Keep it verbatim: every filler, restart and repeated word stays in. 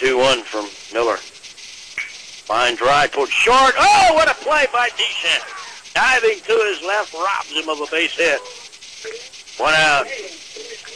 two one from Miller. Line drive towards short. Oh, what a play by Deschamp. Diving to his left, robs him of a base hit. One out.